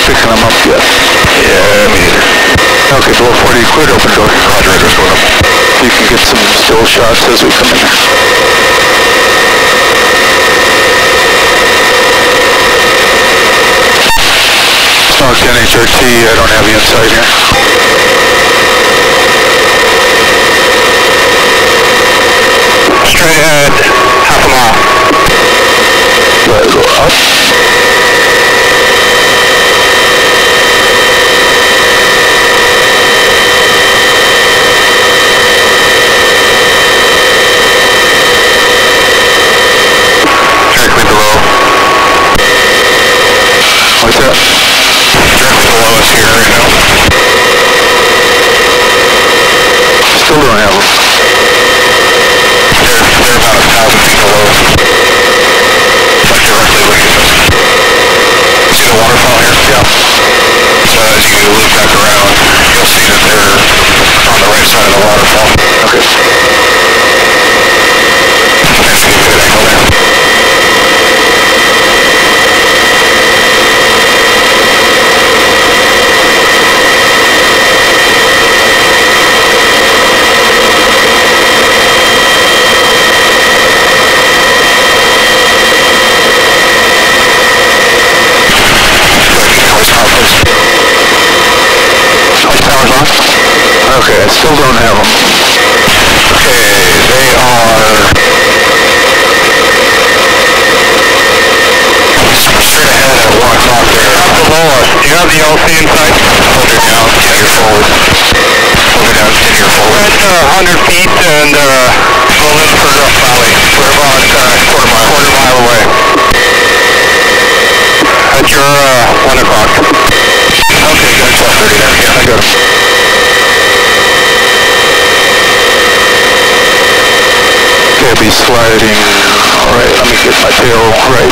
picking them up yet. Yeah, me neither. Okay, below 40, clear to open door. Roger, radar's going up. You can get some still shots as we come in. Snark 10 HRT, I don't have you inside here. Straight ahead, half a mile. Let it go up. Directly below. What's that? Directly below us here right now. Still don't have them. They're about 1,000 feet below. Like directly looking at us. See the waterfall here? Yeah. So as you loop back around, you'll see that they're on the right side of the waterfall. Okay. Nice to get a good angle there. Okay, I still don't have them. Okay, they are straight ahead at 1 o'clock there. Up below us. Do you have the LC in sight? Hold it down, continue forward. Hold it down, continue forward. We're at 100 feet and we'll in for Rough Valley. We're about quarter mile away. At your 1 o'clock. Okay, good. 12:30 there. Yeah, I got him. Okay, I'll be sliding. Alright, let me get my tail right.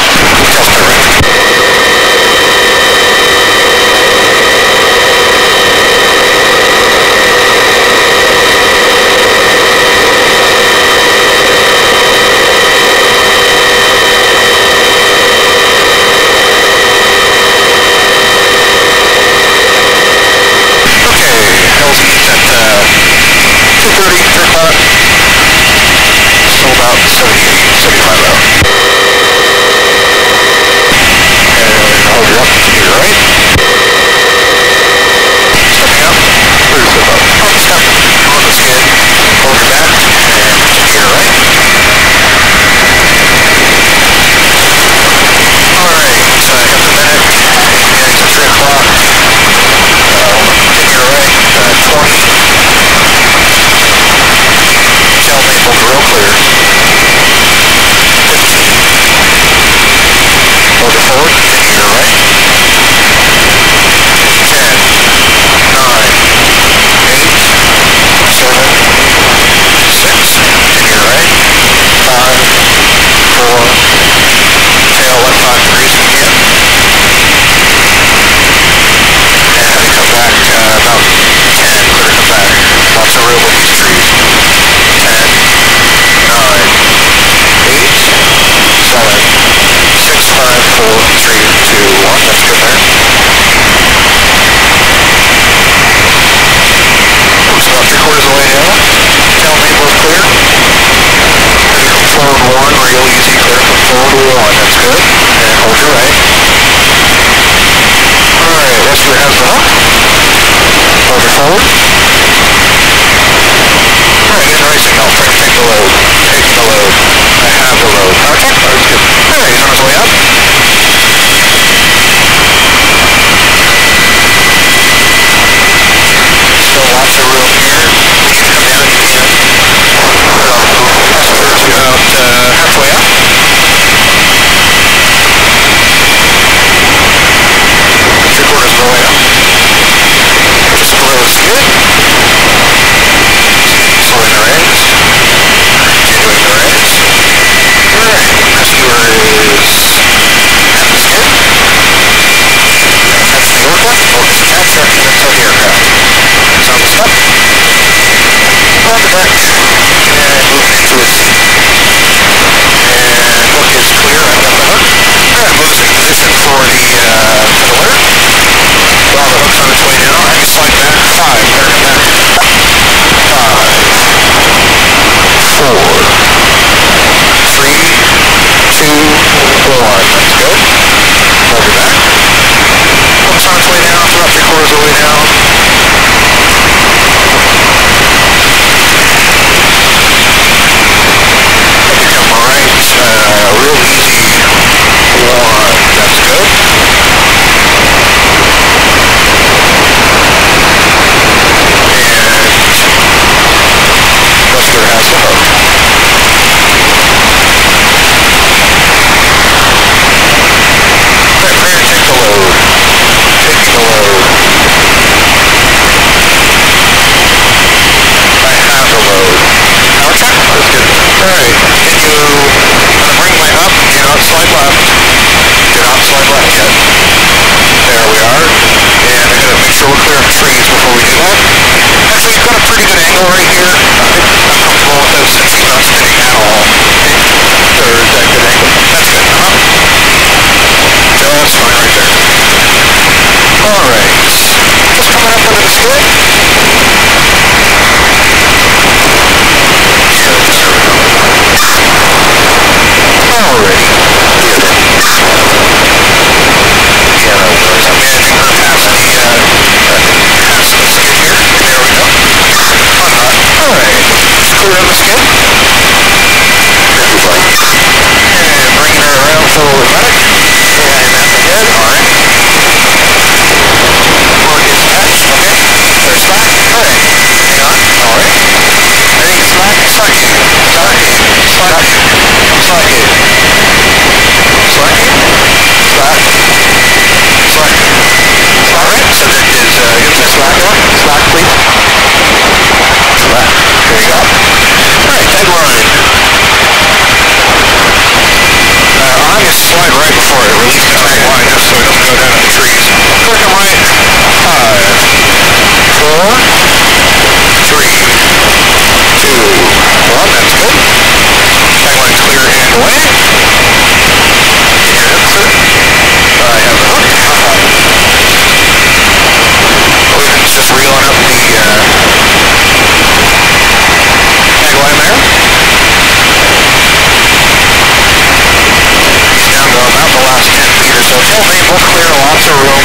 About 75 out. And hold your up to your right. Stepping up. Where's the up? On the step. On the skid. Hold your back. And to your right. Alright, so I got the minute. Getting to 3 o'clock. To your right. 20. Tell Maple real clear. 15. Hold it forward, continue to your right. 10, 9, 8, 7, 6, continue to your right. 5, 4, tail left 5 degrees if you can. And come back about 10, clear to come back. Lots of room with these trees. 10, 9, 8, 7, 6, 5, 4, 3, 2, 1. That's good there. It's about 3/4 of the way down. Tail Maple's clear. Ready from forward 1, real easy. Clear from forward 1. That's good. And hold your right. Alright, rest your hands up. Hold your forward. Alright, getting racing now. Trying to take the load. Taking the load. I have the load. Okay, that's good. Alright, he's on his way up. Still lots of room here. When you come down, you can put off the passengers about halfway up. good. And bringing her around with a little medic. And that's good. Alright. Forward gets attached. Okay. There's slack. Alright. Hang on. Alright. I think it's slack. Slacking. Slacking. Slacking. Slacking. Slacking. Slack. Slacking. Alright. Subject is gives a slack on. Slack, please. Slack. There you go. Alright. Tag line. I'm going to slide right before it. Release the tag line just so it doesn't go down in the trees. Click on right. 5, 4, 3, 2, 1. That's good. Tag line's clear and away. Get your hook clear. I have the hook. Williams just reeling up the tag line there. Down to about the last 10 feet or so. Full main book clear, lots of room.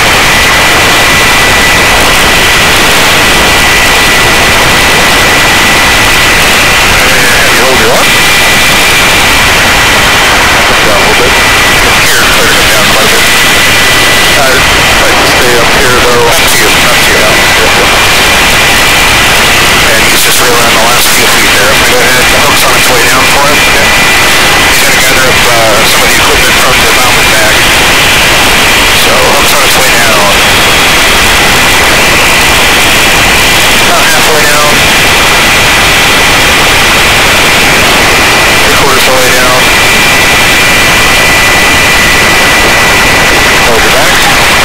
And you hold your up. Down a little bit. Here, clear it down quite a bit. I'd like to stay up here though. Up to you. Up to you. And he's just reeling the last few feet there. I'm going to go ahead. The hook's on its way down for him. Okay. He's going to gather up some of the equipment from the mountain bag. So, hook's on its way down. About halfway down. 3/4 the way down. Hold it back.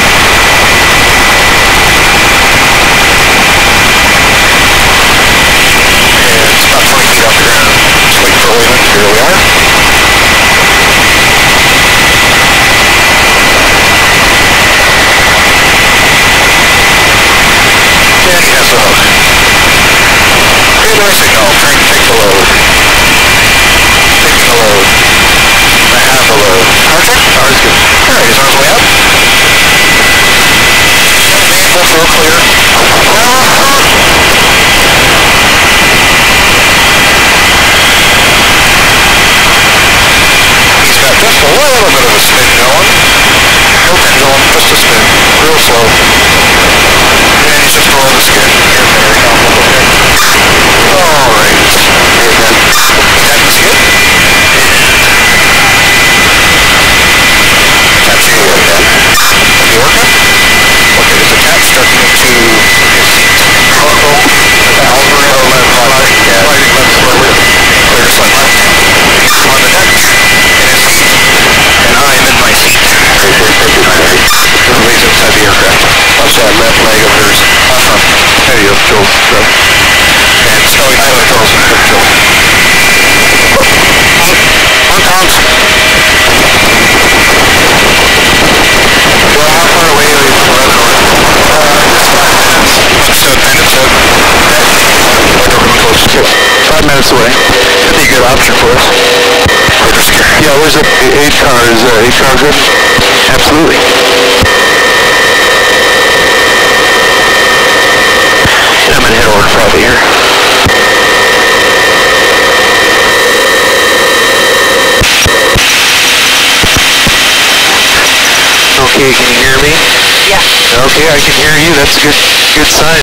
And it's about 20 feet off the ground. Just wait for Williams. Here we are. And he has the hook. Radar signal, trying to take the load. Taking the load. I have the load. Power check? Power's good. Alright, he's on his way up. Main both real clear. He's got just a little bit of a spin going. No pendulum, just a spin. Real slow. And he's just rolling the skin. Very comfortable. Alright. Here again. Tap the skin. Tap you again. You working? Okay, there's a tap stuck into his seat. Uh-oh. The valve around left sliding. Yeah, sliding left forward. Clear slide left. On the deck. In his seat. And I'm in my seat. Everybody's inside the aircraft. Watch that left leg of hers. There you go, Joel. And Scully Tyler Joel's in there, Joel. On comms. Well, how far away are you from Red North? Just 5 minutes. Understood, understood. Okay. 5 minutes away. That'd be a good option for us. Yeah, where's the 8 car? Is 8 car good? Absolutely. And I'm going to head over to probably here. Okay, can you hear me? Yeah. Okay, I can hear you. That's a good sign.